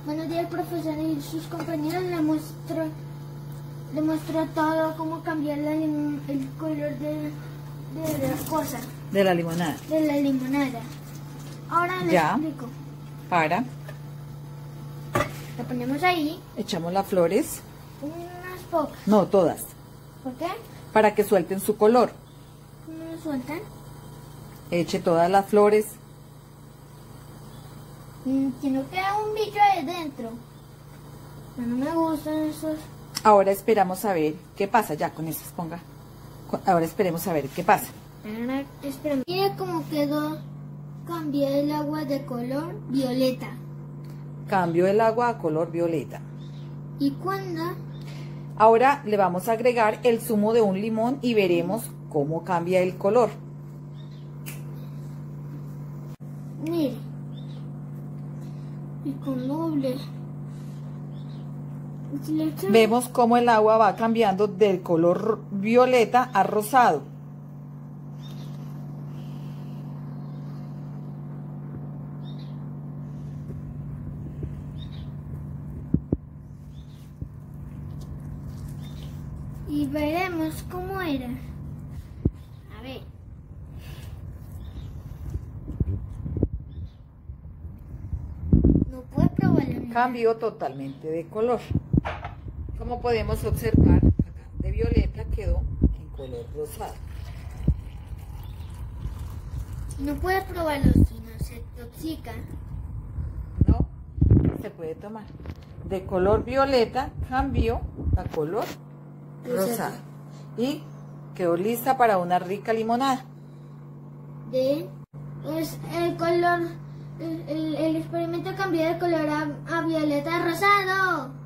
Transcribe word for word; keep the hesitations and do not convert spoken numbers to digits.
Buenos días, profesor, y sus compañeros le mostró, le mostró todo cómo cambiar la lim- el color de, de la cosa, De la limonada. de la limonada. Ahora le Ya. explico. Para, La ponemos ahí, echamos las flores. unas pocas. No, todas. ¿Por qué? Para que suelten su color. ¿Cómo lo sueltan? Eche todas las flores. Mm, que no queda un bicho ahí dentro. No, no me gustan esos. Ahora esperamos a ver qué pasa. Ya, con eso ponga. Ahora esperemos a ver qué pasa. Ahora, espera. Mira cómo quedó. Cambié el agua de color violeta. Cambio el agua a color violeta. Y cuando Ahora le vamos a agregar el zumo de un limón y veremos cómo cambia el color. mire, y con doble. Si le echamos- Vemos cómo el agua va cambiando del color violeta a rosado. Y veremos cómo era. A ver. No puedo probarlo. Cambió totalmente de color. Como podemos observar, acá de violeta quedó en color rosado. No puede probarlo si no se toxica. ¿No? Se puede tomar. De color violeta cambió a color Rosado. rosado. Y quedó lista para una rica limonada. De pues el color, el, el, el experimento cambió de color a, a violeta rosado.